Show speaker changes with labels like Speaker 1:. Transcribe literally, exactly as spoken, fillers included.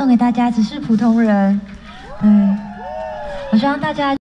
Speaker 1: 送给大家，只是普通人。对，我希望大家。